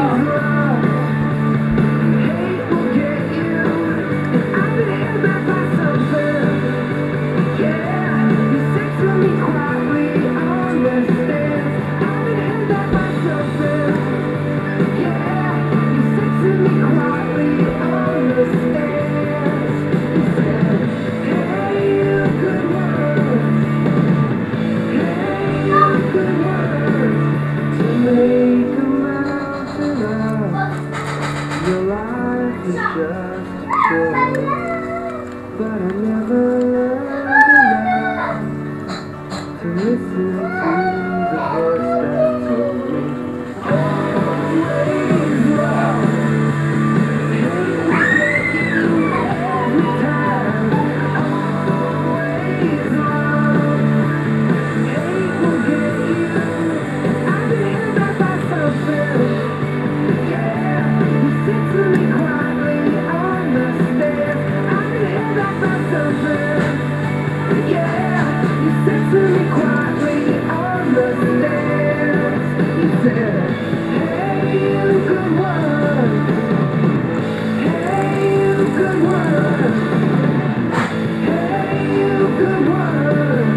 But I never learned enough to listen to the voice that told me always love. Hate will get you every time. Always love. Hate will get you. I've been held back by something. Yeah, you said to me quietly on the stairs. Yeah, you said to me quietly on the stairs. You said, hey, you good one. Hey, you good one. Hey, you good one.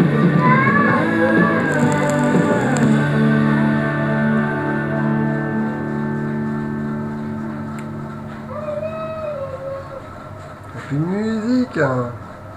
Plus de musique, hein.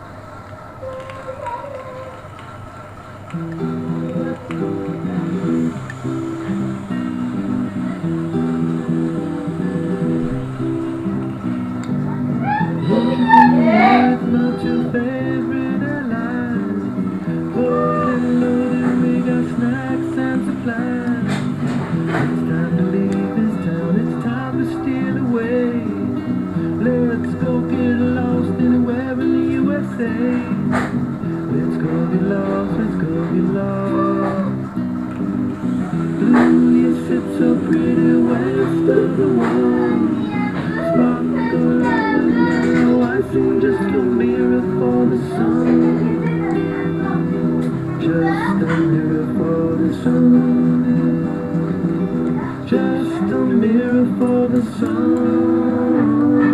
Not your favorite airline. Loaded, loaded, we got snacks and supplies. It's time to leave this town, it's time to steal away. Let's go get lost anywhere in the USA. Let's go get lost, let's go get lost. Blue, you sit so pretty west of the wall. Sparkle like the yellow icing, just a mirror for the sun. Just a mirror for the sun. Just a mirror for the sun.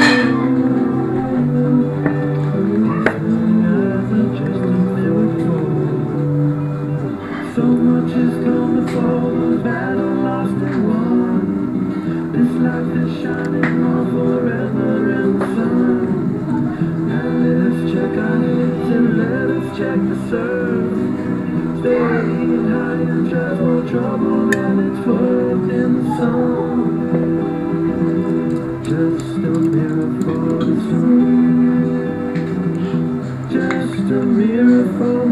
So much is gone before the battle lost and won. This life is shining on forever in the sun. And let us check our heads and let us check the surf. Stay high and drive more trouble than it's worth in the sun. Just a mirror for the sun. Just a mirror for